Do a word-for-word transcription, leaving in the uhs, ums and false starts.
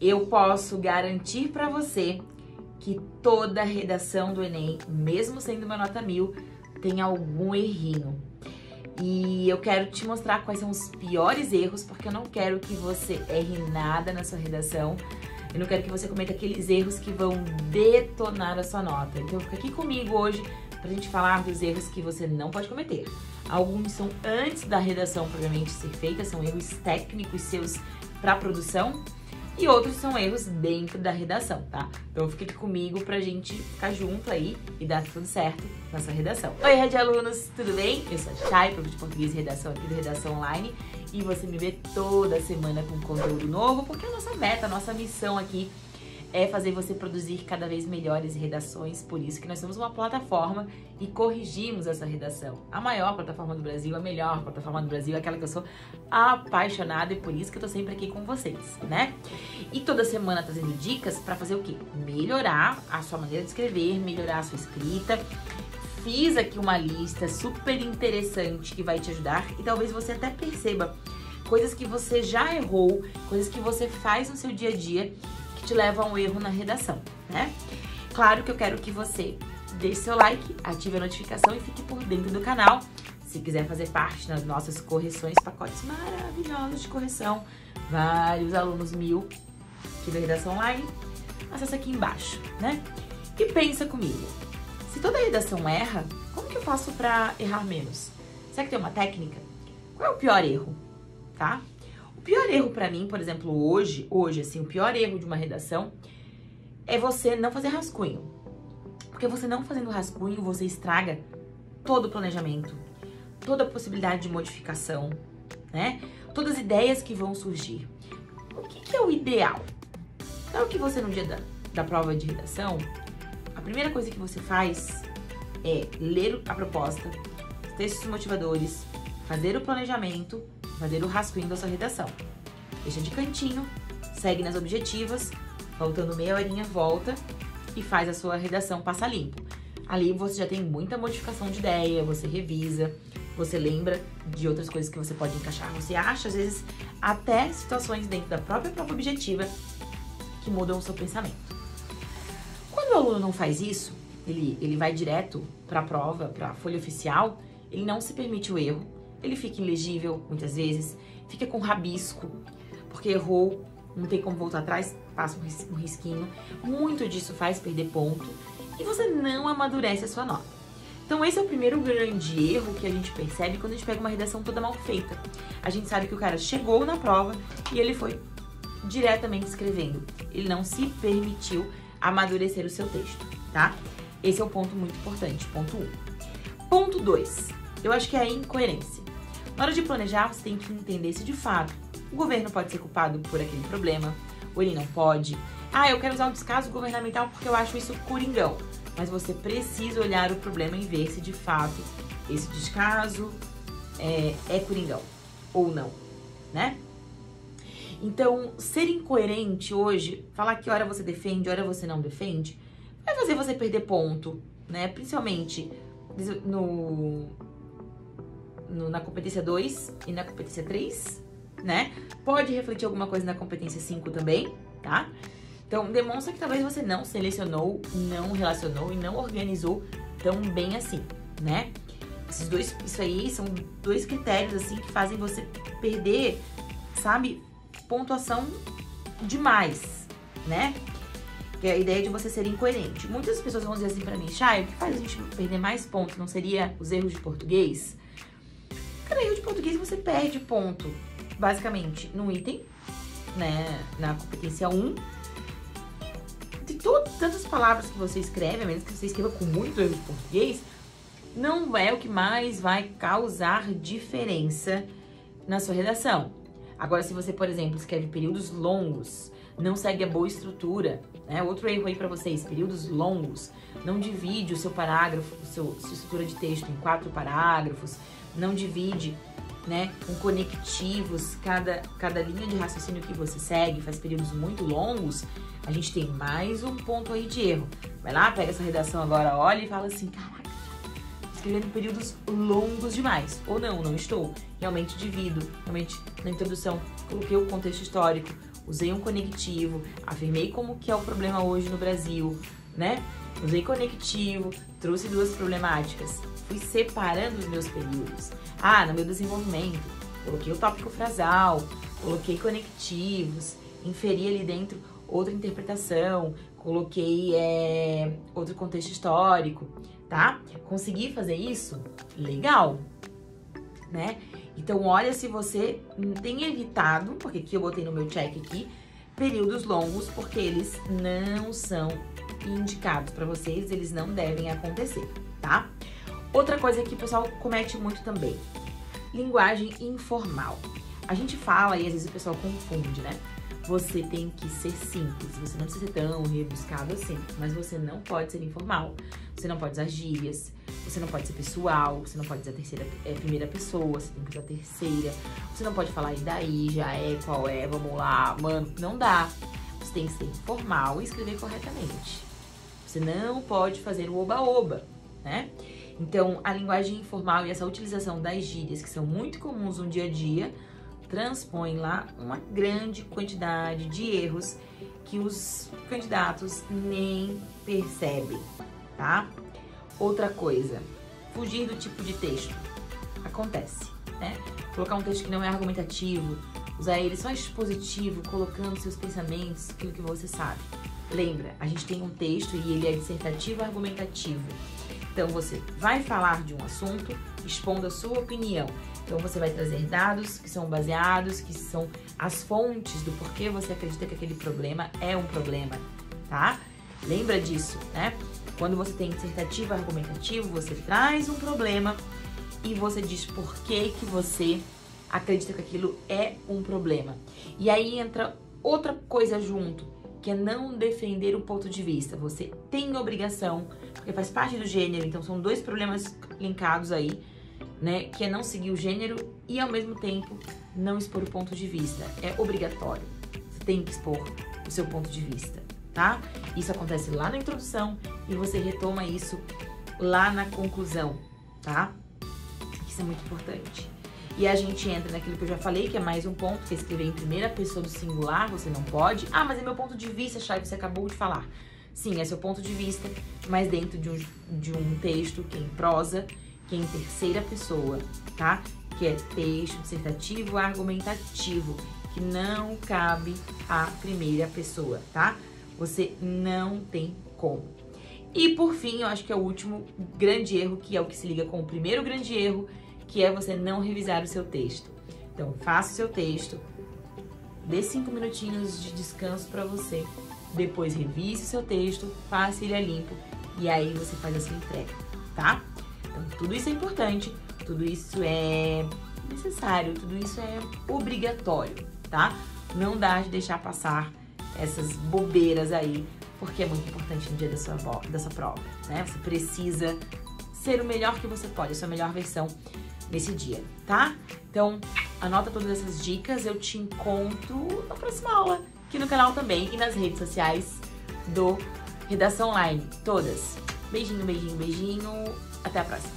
eu posso garantir para você que toda redação do Enem, mesmo sendo uma nota mil, tem algum errinho. E eu quero te mostrar quais são os piores erros, porque eu não quero que você erre nada na sua redação. Eu não quero que você cometa aqueles erros que vão detonar a sua nota. Então fica aqui comigo hoje pra gente falar dos erros que você não pode cometer. Alguns são antes da redação propriamente ser feita, são erros técnicos seus para produção, e outros são erros dentro da redação, tá? Então fica aqui comigo pra gente ficar junto aí e dar tudo certo nessa redação. Oi, Rede Alunos, tudo bem? Eu sou a Chay, professora de português e redação aqui do Redação Online, e você me vê toda semana com conteúdo novo, porque a nossa meta, a nossa missão aqui é fazer você produzir cada vez melhores redações, por isso que nós somos uma plataforma e corrigimos essa redação. A maior plataforma do Brasil, a melhor plataforma do Brasil, aquela que eu sou apaixonada, e por isso que eu tô sempre aqui com vocês, né? E toda semana trazendo dicas pra fazer o quê? Melhorar a sua maneira de escrever, melhorar a sua escrita. Fiz aqui uma lista super interessante que vai te ajudar, e talvez você até perceba coisas que você já errou, coisas que você faz no seu dia a dia te leva a um erro na redação, né? Claro que eu quero que você deixe seu like, ative a notificação e fique por dentro do canal. Se quiser fazer parte das nossas correções, pacotes maravilhosos de correção, vários alunos mil aqui da Redação Online, acessa aqui embaixo, né? E pensa comigo, se toda redação erra, como que eu faço pra errar menos? Será que tem uma técnica? Qual é o pior erro, tá? O pior erro pra mim, por exemplo, hoje, hoje, assim, o pior erro de uma redação é você não fazer rascunho. Porque você não fazendo rascunho, você estraga todo o planejamento, toda a possibilidade de modificação, né? Todas as ideias que vão surgir. O que, que é o ideal? Então, que você no dia da, da prova de redação, a primeira coisa que você faz é ler a proposta, os textos motivadores, fazer o planejamento, fazer o rascunho da sua redação. Deixa de cantinho, segue nas objetivas, faltando meia horinha, volta e faz a sua redação passar limpo. Ali você já tem muita modificação de ideia, você revisa, você lembra de outras coisas que você pode encaixar. Você acha, às vezes, até situações dentro da própria prova objetiva que mudam o seu pensamento. Quando o aluno não faz isso, ele, ele vai direto para a prova, para a folha oficial, ele não se permite o erro, ele fica ilegível, muitas vezes, fica com rabisco, porque errou, não tem como voltar atrás, passa um risquinho. Muito disso faz perder ponto e você não amadurece a sua nota. Então esse é o primeiro grande erro que a gente percebe quando a gente pega uma redação toda mal feita. A gente sabe que o cara chegou na prova e ele foi diretamente escrevendo. Ele não se permitiu amadurecer o seu texto, tá? Esse é o ponto muito importante, ponto um. Ponto dois, eu acho que é a incoerência. Na hora de planejar, você tem que entender se de fato o governo pode ser culpado por aquele problema, ou ele não pode. Ah, eu quero usar o descaso governamental porque eu acho isso coringão. Mas você precisa olhar o problema e ver se de fato esse descaso é, é coringão ou não, né? Então, ser incoerente hoje, falar que hora você defende, hora você não defende, vai fazer você perder ponto, né? Principalmente no... No, na competência dois e na competência três, né? Pode refletir alguma coisa na competência cinco também, tá? Então, demonstra que talvez você não selecionou, não relacionou e não organizou tão bem assim, né? Esses dois, isso aí são dois critérios, assim, que fazem você perder, sabe, pontuação demais, né? Que é a ideia de você ser incoerente. Muitas pessoas vão dizer assim pra mim, Chay, o que faz a gente perder mais pontos? Não seria os erros de português? Cara, erro de português você perde ponto, basicamente, num item, né, na competência um. De todas tantas palavras que você escreve, a menos que você escreva com muito erro de português, não é o que mais vai causar diferença na sua redação. Agora, se você, por exemplo, escreve períodos longos, não segue a boa estrutura, né? Outro erro aí pra vocês, períodos longos, não divide o seu parágrafo, o seu, sua estrutura de texto em quatro parágrafos, não divide, né, com conectivos, cada, cada linha de raciocínio que você segue, faz períodos muito longos, a gente tem mais um ponto aí de erro. Vai lá, pega essa redação agora, olha e fala assim, caraca, escrevendo períodos longos demais. Ou não, não estou. Realmente divido, realmente na introdução coloquei o contexto histórico, usei um conectivo, afirmei como que é o problema hoje no Brasil, né? Usei conectivo, trouxe duas problemáticas, fui separando os meus períodos. Ah, no meu desenvolvimento, coloquei o tópico frasal, coloquei conectivos, inferi ali dentro outra interpretação, coloquei é, outro contexto histórico, tá? Consegui fazer isso? Legal, né? Então, olha se você tem evitado, porque aqui eu botei no meu check aqui, períodos longos, porque eles não são indicados para vocês, eles não devem acontecer, tá? Outra coisa que o pessoal comete muito também, linguagem informal. A gente fala e às vezes o pessoal confunde, né? Você tem que ser simples, você não precisa ser tão rebuscado assim, mas você não pode ser informal, você não pode usar gírias, você não pode ser pessoal, você não pode usar terceira, é, primeira pessoa, você tem que usar terceira, você não pode falar e daí, já é, qual é, vamos lá, mano, não dá. Você tem que ser informal e escrever corretamente. Você não pode fazer o oba-oba, né? Então, a linguagem informal e essa utilização das gírias, que são muito comuns no dia a dia, transpõe lá uma grande quantidade de erros que os candidatos nem percebem, tá? Outra coisa, fugir do tipo de texto. Acontece, né? Colocar um texto que não é argumentativo, usar ele só expositivo, colocando seus pensamentos, aquilo que você sabe. Lembra, a gente tem um texto e ele é dissertativo argumentativo. Então, você vai falar de um assunto, expondo a sua opinião. Então, você vai trazer dados que são baseados, que são as fontes do porquê você acredita que aquele problema é um problema, tá? Lembra disso, né? Quando você tem dissertativo argumentativo, você traz um problema e você diz por que que você acredita que aquilo é um problema. E aí entra outra coisa junto, que é não defender o ponto de vista. Você tem obrigação, porque faz parte do gênero, então são dois problemas linkados aí, né? Que é não seguir o gênero e, ao mesmo tempo, não expor o ponto de vista. É obrigatório. Você tem que expor o seu ponto de vista, tá? Isso acontece lá na introdução e você retoma isso lá na conclusão, tá? Isso é muito importante. E a gente entra naquilo que eu já falei, que é mais um ponto, que é escrever em primeira pessoa do singular, você não pode. Ah, mas é meu ponto de vista, Chay, você acabou de falar. Sim, é seu ponto de vista, mas dentro de um, de um texto que é em prosa, que é em terceira pessoa, tá? Que é texto dissertativo argumentativo, que não cabe à primeira pessoa, tá? Você não tem como. E por fim, eu acho que é o último grande erro, que é o que se liga com o primeiro grande erro, que é você não revisar o seu texto. Então, faça o seu texto, dê cinco minutinhos de descanso para você, depois revise o seu texto, faça ele a limpo e aí você faz a sua entrega, tá? Então, tudo isso é importante, tudo isso é necessário, tudo isso é obrigatório, tá? Não dá de deixar passar essas bobeiras aí, porque é muito importante no dia da sua, da sua prova, né? Você precisa ser o melhor que você pode, a sua melhor versão nesse dia, tá? Então, anota todas essas dicas, eu te encontro na próxima aula, aqui no canal também e nas redes sociais do Redação Online, todas. Beijinho, beijinho, beijinho, até a próxima.